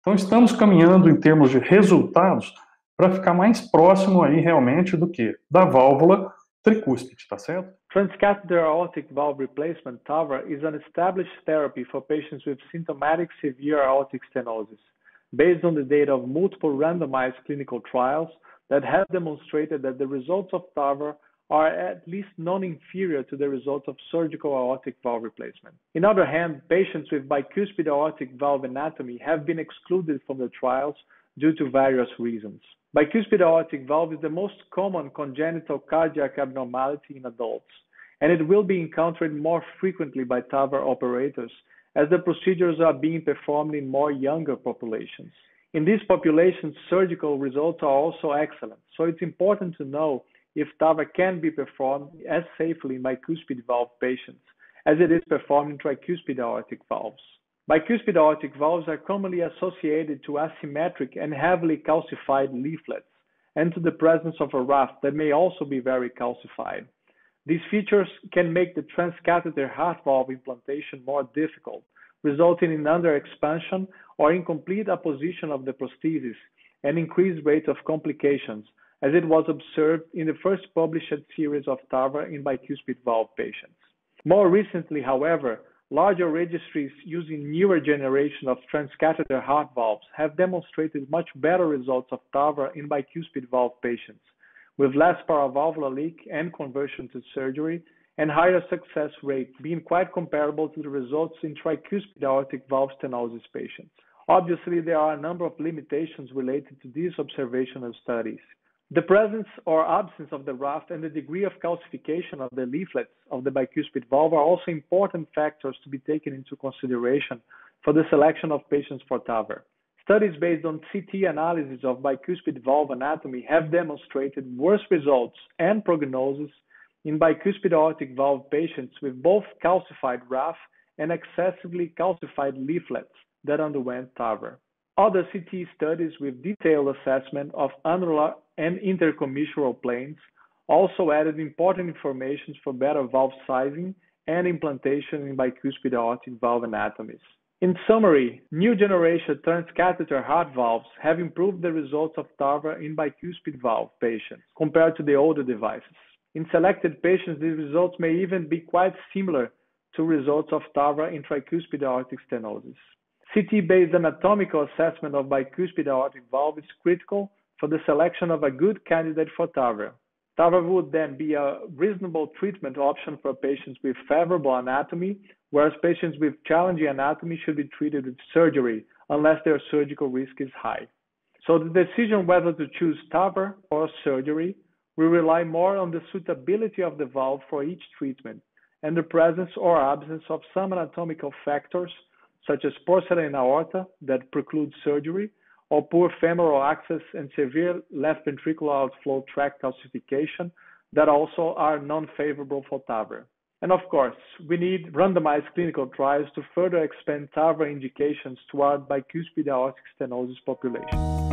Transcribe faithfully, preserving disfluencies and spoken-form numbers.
Então, estamos caminhando em termos de resultados para ficar mais próximo aí realmente do que? Da válvula tricúspide, tá certo? Transcatheter aortic valve replacement, T A V R, is an established therapy for patients with symptomatic severe aortic stenosis, based on the data of multiple randomized clinical trials that have demonstrated that the results of T A V R are at least non-inferior to the results of surgical aortic valve replacement. On the other hand, patients with bicuspid aortic valve anatomy have been excluded from the trials due to various reasons. Bicuspid aortic valve is the most common congenital cardiac abnormality in adults, and it will be encountered more frequently by T A V R operators as the procedures are being performed in more younger populations. In these populations, surgical results are also excellent, so it's important to know if T A V R can be performed as safely in bicuspid valve patients as it is performed in tricuspid aortic valves. Bicuspid aortic valves are commonly associated to asymmetric and heavily calcified leaflets and to the presence of a raft that may also be very calcified. These features can make the transcatheter heart valve implantation more difficult, resulting in underexpansion or incomplete apposition of the prosthesis and increased rate of complications, as it was observed in the first published series of T A V R in bicuspid valve patients. More recently, however, larger registries using newer generation of transcatheter heart valves have demonstrated much better results of T A V R in bicuspid valve patients, with less paravalvular leak and conversion to surgery, and higher success rate being quite comparable to the results in tricuspid aortic valve stenosis patients. Obviously, there are a number of limitations related to these observational studies. The presence or absence of the raft and the degree of calcification of the leaflets of the bicuspid valve are also important factors to be taken into consideration for the selection of patients for T A V R. Studies based on C T analysis of bicuspid valve anatomy have demonstrated worse results and prognosis in bicuspid aortic valve patients with both calcified raft and excessively calcified leaflets that underwent T A V R. Other C T studies with detailed assessment of annular and intercommissural planes also added important information for better valve sizing and implantation in bicuspid aortic valve anatomies. In summary, new generation transcatheter heart valves have improved the results of T A V R in bicuspid valve patients compared to the older devices. In selected patients, these results may even be quite similar to results of T A V R in tricuspid aortic stenosis. C T-based anatomical assessment of bicuspid aortic valve is critical for the selection of a good candidate for T A V R. T A V R would then be a reasonable treatment option for patients with favorable anatomy, whereas patients with challenging anatomy should be treated with surgery unless their surgical risk is high. So the decision whether to choose T A V R or surgery will rely more on the suitability of the valve for each treatment and the presence or absence of some anatomical factors such as porcelain aorta that preclude surgery, or poor femoral access and severe left ventricular outflow tract calcification that also are non-favorable for T A V R. And of course, we need randomized clinical trials to further expand T A V R indications toward bicuspid aortic stenosis population.